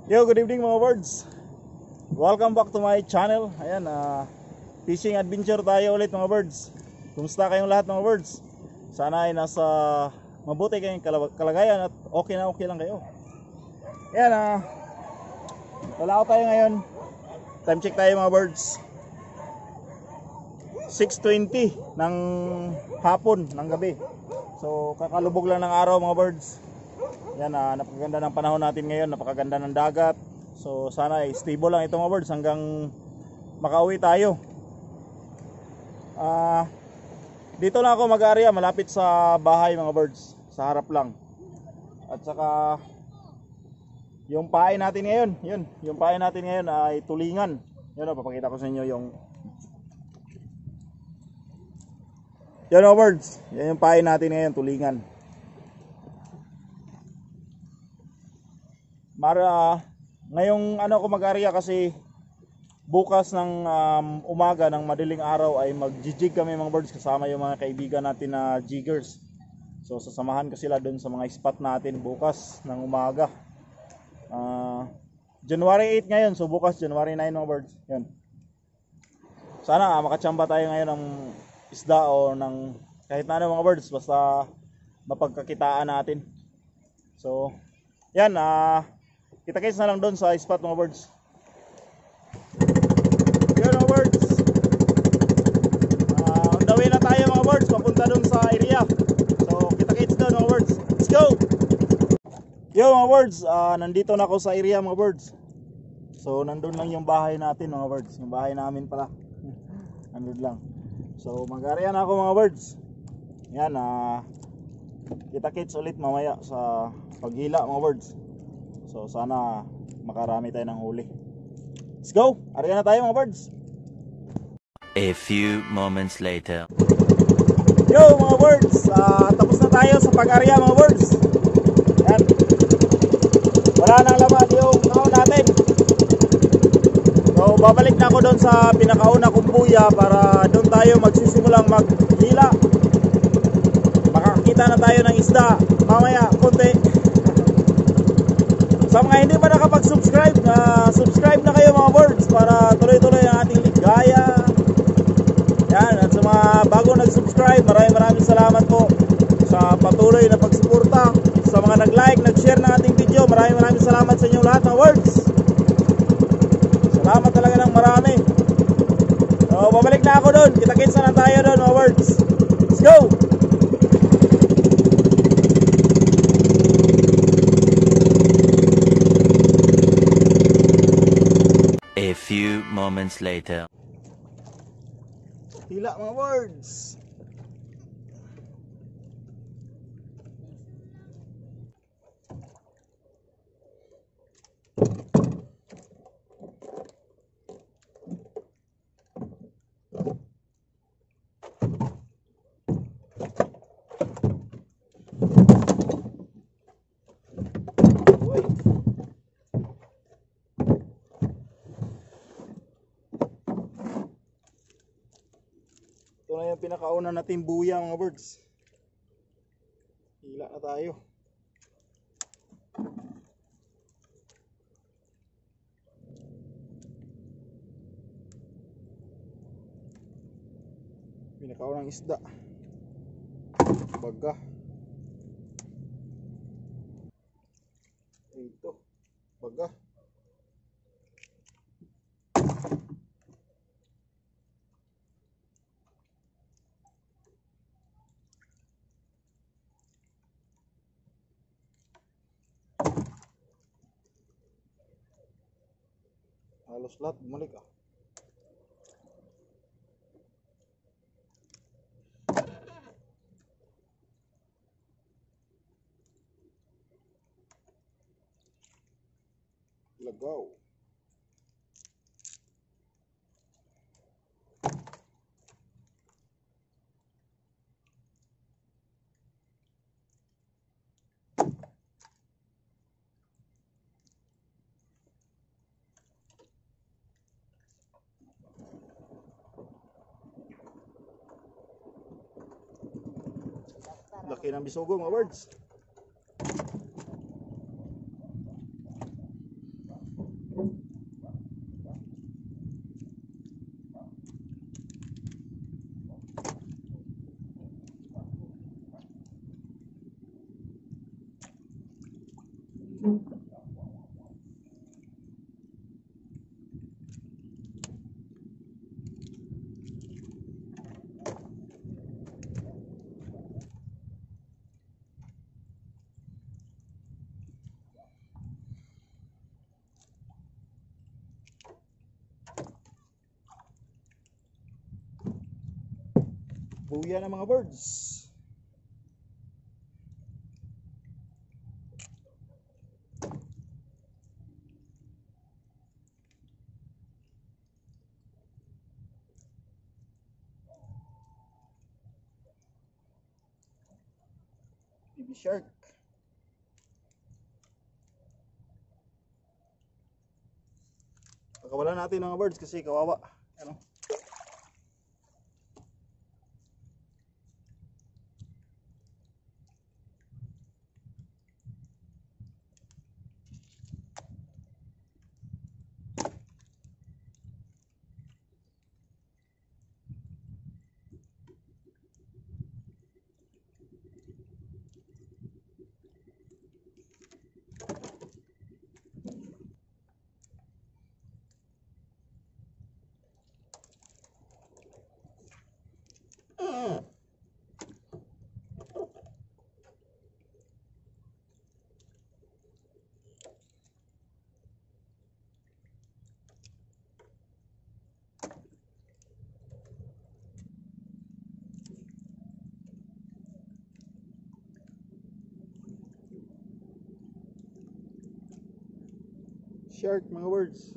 Yo, good evening mga birds. Welcome back to my channel. Ayan, fishing adventure tayo ulit mga birds. Kumusta kayong lahat mga birds? Sana ay nasa mabuti kayong kalagayan at okay na okay lang kayo. Ayan, lalao tayo ngayon. Time check tayo mga birds. 6:20 ng hapon, ng gabi. So kakalubog lang ng araw mga birds. Yan, napakaganda ng panahon natin ngayon, napakaganda ng dagat. So sana ay stable lang ito mga birds hanggang makauwi tayo. Dito lang ako mag-area, malapit sa bahay mga birds, sa harap lang. At saka yung pain natin ngayon, yung pain natin ngayon ay tulingan. Yan, papakita ko sa inyo yung yan mga birds, yan yung pain natin ngayon, tulingan. Ngayong ako mag-area kasi bukas ng umaga ng madaling araw ay mag-jig kami mga birds kasama yung mga kaibigan natin na jiggers. So sasamahan ko sila doon sa mga spot natin bukas ng umaga. January 8 ngayon, so bukas January 9 mga birds. Yan. Sana makachamba tayo ngayon ng isda o ng kahit na ano mga birds, basta mapagkakitaan natin. So yan, kita-kits na lang doon sa spot mga birds. Yun mga birds, on the way na tayo mga birds, papunta doon sa area. So kita-kits doon mga birds, let's go! Yo mga birds, nandito na ako sa area mga birds. So nandun lang yung bahay natin mga birds, yung bahay namin pala. Nandun lang. So mag-area na ako mga birds. Yan, kita-kits ulit mamaya sa paghila mga birds. So sana makarami tayo ng huli. Let's go! Area na tayo mga birds. A few moments later. Yo mga birds, tapos na tayo sa pag-area mga birds. Yan. Wala nang laman yung naon natin. So babalik na ako doon sa pinakauna kong buya para doon tayo magsisimulang maghila. Makakita na tayo ng isda mamaya konti. Sa mga hindi pa nakapag-subscribe, subscribe na kayo mga birds para tuloy-tuloy ang ating ligaya. Yan, at sa mga bago nag-subscribe, maraming salamat po sa patuloy na pagsuporta. Sa mga nag-like, nag-share ng ating video, maraming salamat sa inyong lahat mga birds. Salamat talaga ng marami. So, babalik na ako doon. Kita-kits na lang tayo doon mga birds. Let's go! A few moments later. Hila mga birds. Ito na yung pinakauna natin buya mga birds. Hila na tayo. Pinakaunang isda. Baga. Ito. Baga. Halos lahat bumalik Lagaw. Laki ng bisugo mga birds. Buya ng mga birds. Baby shark. Pagkawalan natin ng mga birds kasi kawawa. Ano? Shark mga birds.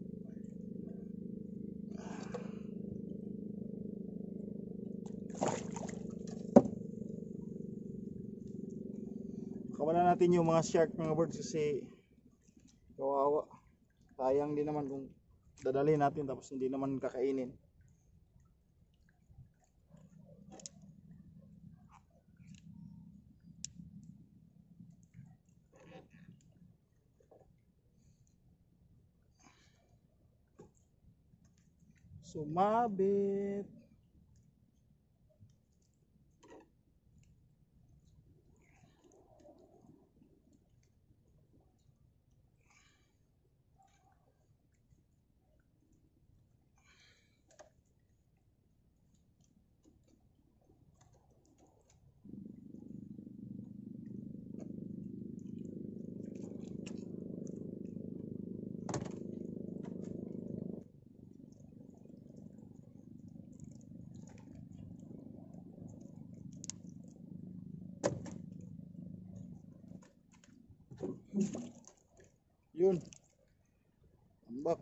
Kawalan natin yung mga shark mga birds kasi kawawa. Sayang din naman kung dadalhin natin tapos hindi naman kakainin. Sumabit. Yun. Tambak.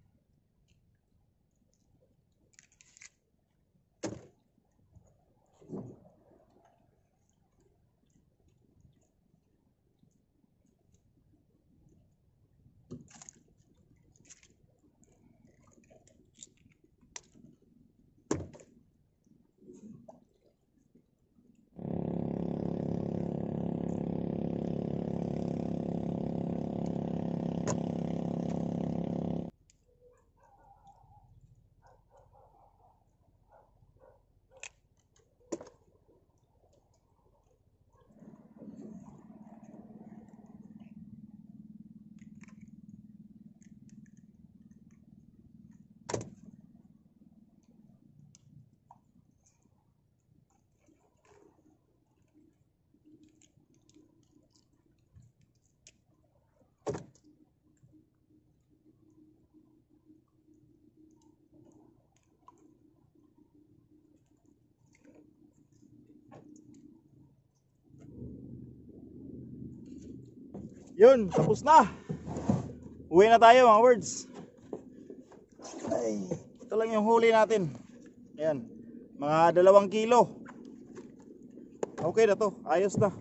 Yun, tapos na. Uwi na tayo mga birds. Ay, ito lang yung huli natin. Ayan, mga 2 kilo. Okay na to, ayos na.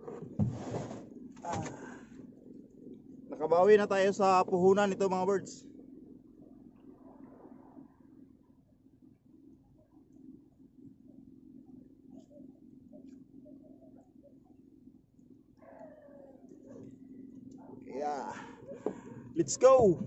Nakabawi na tayo sa puhunan nito mga birds. Yeah. Let's go.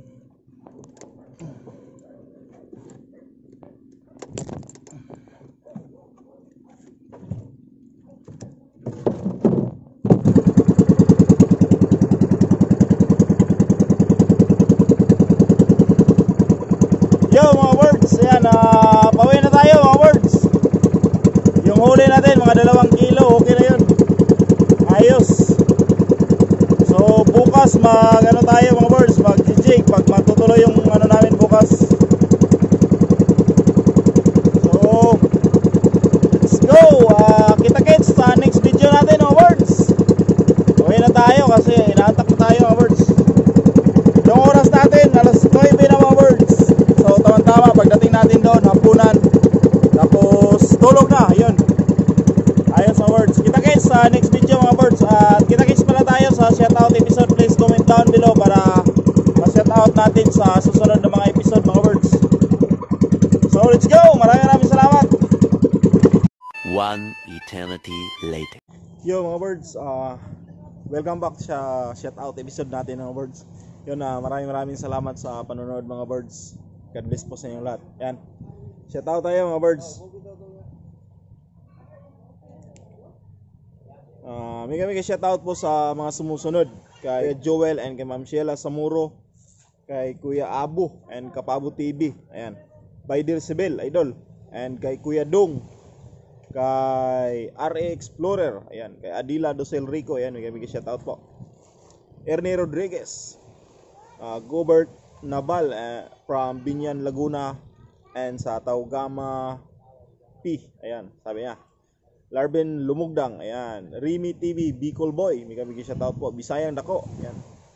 kilo, okay na yun. Ayos. So bukas ano tayo mga birds, mag-jig pag matutuloy yung ano namin bukas. So let's go. Kita-kits sa next video natin mga birds. Uwi na tayo kasi inaantak na tayo mga birds. Yung oras natin alas 9 na mga birds. So tama-tama pagdating natin doon hapunan. Tapos tulog na, yun. Ayos mga birds. Kita-kits sa next video mga birds. At kita-kits pala tayo sa shoutout episode. Please comment down below para ma-shoutout natin sa susunod na mga episode mga birds. So let's go. Maraming salamat. One eternity later. Yo mga birds, welcome back sa shoutout episode natin mga birds. Yun, maraming salamat sa panonood mga birds. God bless po sa inyo lahat. Yan. Shoutout tayo mga birds. May shoutout po sa mga sumusunod. Kay Joel and kay Ma'am Sheila Samuro. Kay Kuya Abu and Kapabo TV. Ayan. Baidir Sibel, idol. And kay Kuya Dong. Kay RA Explorer. Ayan. Kay Adila Dosel Rico. Ayan. May shoutout po. Ernie Rodriguez. Gobert Nabal from Binyan, Laguna. And sa Taugama P. Ayan. Sabi niya. Larben Lumugdang, ayan. Rimi TV, Bicol Boy, may kami shoutout po. Bisayang Dako, ayan.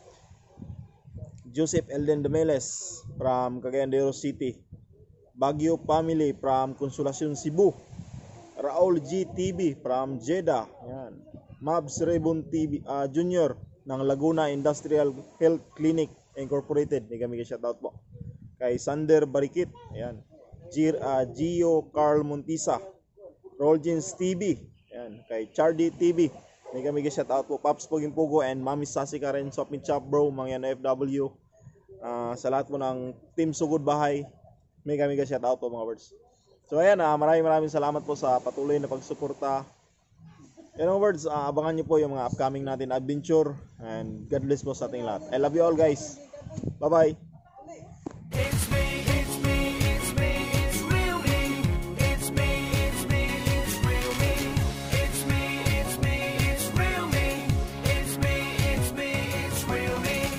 Joseph Elden Demeles from Cagayan de Oro City. Baguio Family from Consolacion, Cebu. Raul G TV from Jeddah, ayan. Mabs Rebon TV Junior ng Laguna Industrial Health Clinic Incorporated, may kami shoutout po. Kay Sander Barikit, ayan. Gio Carl Montisa. Rollins TV, ayan, kay Chardy TV, may kami shoutout po. Paps Poging Pugo and Mami Sassy Karen Shop Meet Shop Bro, mga yan FW. Sa lahat po ng Team Sugod Bahay, may kami shoutout po mga birds. So ayan, maraming salamat po sa patuloy na pagsuporta. Yan mga birds, abangan nyo po yung mga upcoming natin adventure. And God bless po sa ating lahat. I love you all guys. Bye bye.